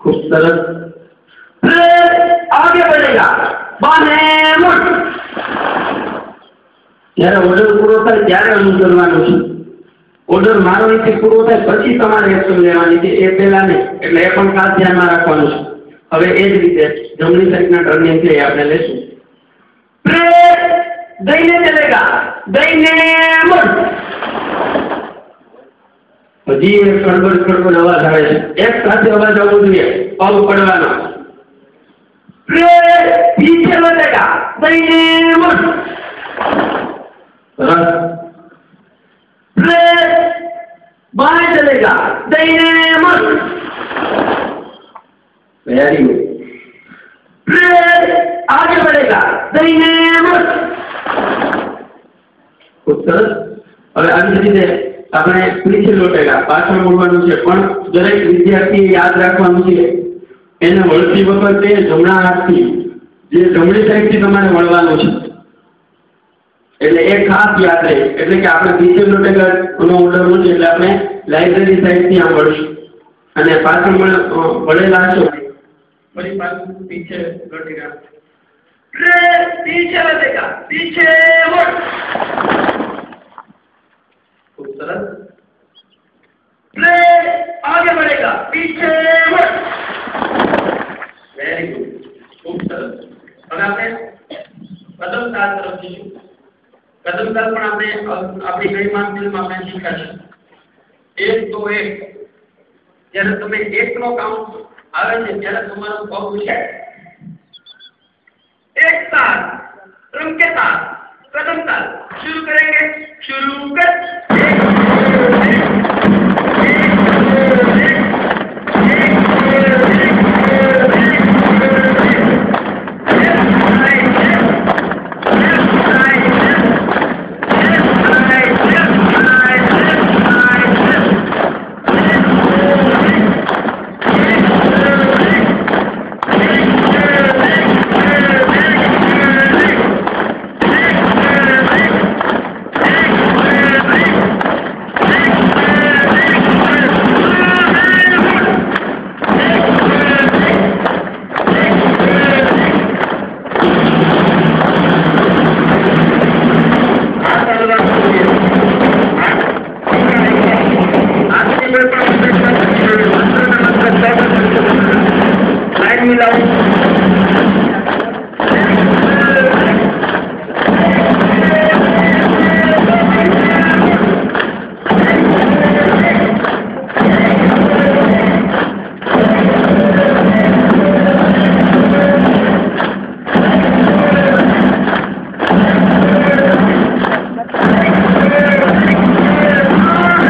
खूब सरस। आगे बढ़ेगा, बाने मुड़। જ્યારે ઓર્ડર પૂરો થાય ત્યારે અનુસરવાનું છે। ઓર્ડર મારો અહીંથી પૂરો થાય પછી તમારે એક્શન લેવાની છે, એ પહેલા નહીં। એટલે એ પણ ખાસ ધ્યાનમાં રાખવાનું છે। હવે એ જ રીતે જમણી સાઈડના ટર્નિંગ છે એ આપણે લેશું। દઈને ચલેગા, દઈને મુડ। હજી એક ખડબડ અવાજ આવે છે, એક સાથે અવાજ આવવો જોઈએ, પગ પડવાનો। પીછે વધેગા, દઈને મુડ। बाएं चलेगा, दाहिने मुड़। Very good. आगे बढ़ेगा, दाहिने मुड़। खूब सरस। હવે આવી રીતે આપણે પીછે લોટેગા, પાછળ મુડવાનું છે, પણ દરેક વિદ્યાર્થીએ યાદ રાખવાનું છે એને વળતી વખતે જમણા હાથથી જે જમણી સાઈડથી તમારે વળવાનું છે, એટલે એ ખાસ યાદ રહે। એટલે કે આપણે પીછે લોટેગા નો ઓર્ડર છે એટલે આપણે લાઇબ્રેરી સાઈડ થી આમ વળશું અને પાછળ વળેલા છો ફરી પાછું પીછે લોટેગા। पीछे लगेगा, पीछे मुड़। खूब सरस। आगे बढ़ेगा, पीछे मुड़। वेरी गुड, खूब सरस। હવે આપણે કદમ તાલ તરફ જઈશું। कदम ताल પણ આપણે આપણી ગઈમાં ફિલ્મ આપણે શીખ્યા છે। 1 2 1 જ્યારે તમે 1 નો કાઉન્ટ આવે છે ત્યારે તમારો પગ છે एक ताल, ड्रम के ताल, कदम ताल शुरू करेंगे। शुरू कर।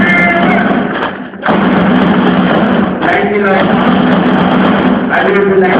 I will